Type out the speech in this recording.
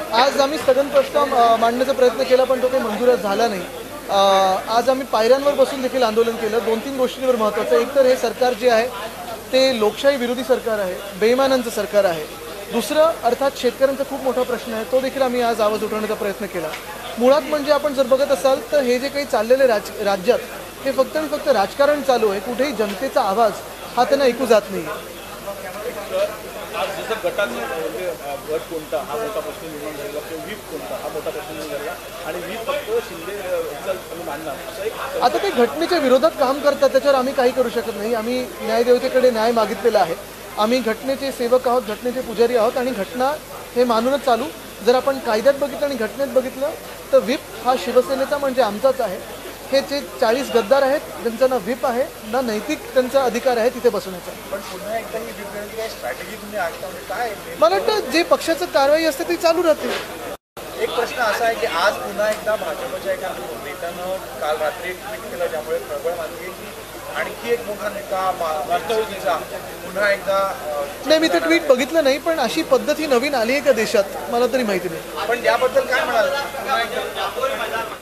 आज आम्ही स्थगन प्रस्ताव मांडण्याचा प्रयत्न केला पण तो काही मंजूर झाला नाही। आज आम्ही पायऱ्यांवर बसून देखील आंदोलन केलं। 2-3 गोष्टींवर महत्त्वाचं, एक तर हे सरकार जे आहे ते लोकशाही विरोधी सरकार आहे, बेईमानांचं सरकार आहे। दुसरं अर्थात शेतकऱ्यांचा खूप मोठा प्रश्न आहे, तो देखील आम्ही आज आवाज उठवण्याचा प्रयत्न केला। मुळात म्हणजे आपण जर बघत असाल तर हे जे काही चाललेले राज्यात हे फक्त आणि फक्त राजकारण चालू आहे, कुठेही जनतेचा आवाज हा त्यांना ऐकू जात नाही। आज जसं गट कोणता हा मोठा प्रश्न निर्माण झालेला, किंवा व्हीप कोणता हा मोठा प्रश्न निर्माण झालेला, आणि व्हीप फक्त शिंदे मांडणार असं एक आता ते घटनेच्या विरोधात काम करतात, त्याच्यावर आम्ही काही करू शकत नाही। आम्ही न्यायदेवतेकडे न्याय मागितलेला आहे। आम्ही घटनेचे सेवक आहोत, घटनेचे पुजारी आहोत आणि घटना हे मानूनच चालू। जर आपण कायद्यात बघितलं आणि घटनेत बघितलं तर व्हीप हा शिवसेनेचा म्हणजे आमचाच आहे। हे जे 40 गद्दार आहेत त्यांचा ना व्हीप आहे ना नैतिक त्यांचा अधिकार आहे तिथे बसण्याचा। पण पुन्हा एकदा ही डिफरंट काय स्ट्रॅटेजी तुम्ही आखता म्हणजे काय? मला वाटतं जे पक्षाचं कारवाई असते ती चालू राहते। एक प्रश्न असा आहे की आज पुन्हा एकदा भाजपच्या एका नेत्यानं काल रात्री ट्विट केलं, ज्यामुळे खळबळ माजली की आणखी एक मोठा नेता राष्ट्रवादीचा पुन्हा एकदा नाही, मी ते ट्विट बघितलं नाही, पण अशी पद्धत ही नवीन आली आहे का देशात मला तरी माहिती नाही। पण याबद्दल काय म्हणाल? पुन्हा एकदा